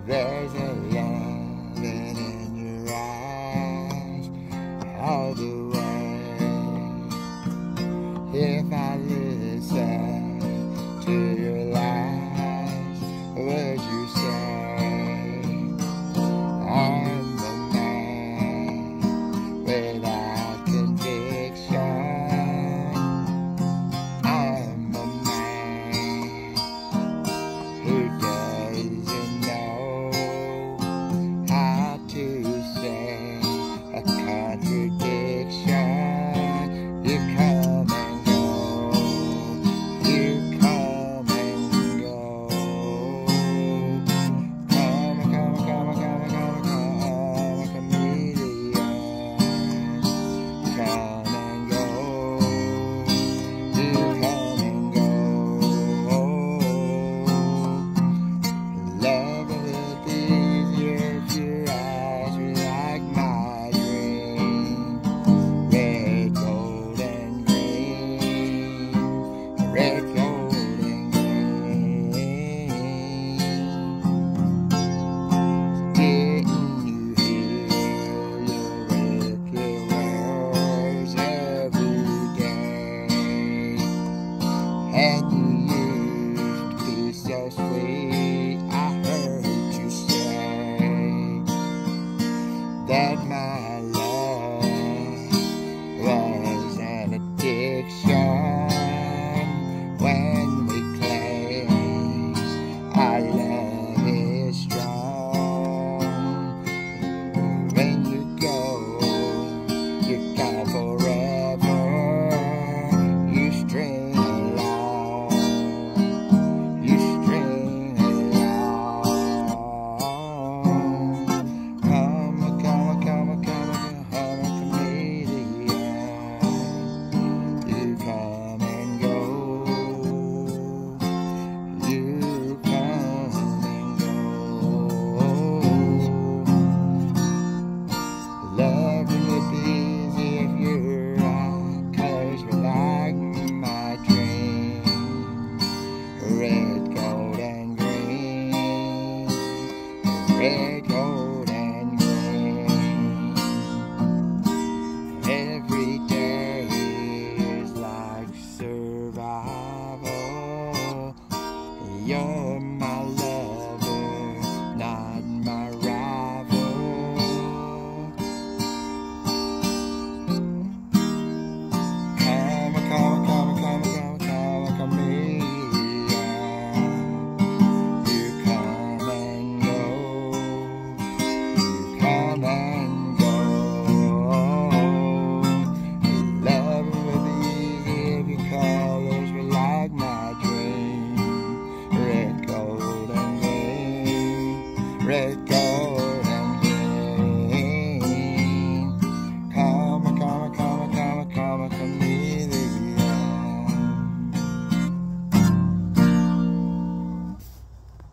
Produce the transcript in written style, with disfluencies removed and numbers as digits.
There's a longing in your eyes all the way. If I listen to your lies, would you say I'm the man without conviction? I'm the man who doesn't know how to say a contradiction. You come and go, you come and go. Come, a chameleon. Come and go, you come and go. Love would be easier if your eyes were like my dream. Red, gold, and green. Red, gold, and green. Didn't you hear your wicked words every day? And you used to be so sweet. I heard you say that my love was an addiction. When we claim our love is strong, when you go, you're gone forever. You string along, you string along. Come, a chameleon. You come and go, you come and go. Love would be easy if your colors were like my dream. Red, gold, and green. Red, gold, and green. Every day is like survival. You're my lover, not my rival. Come, a chameleon. You come and go, you come and go. Love would be easy if your colors were like my dream. Red, gold, and green. Red,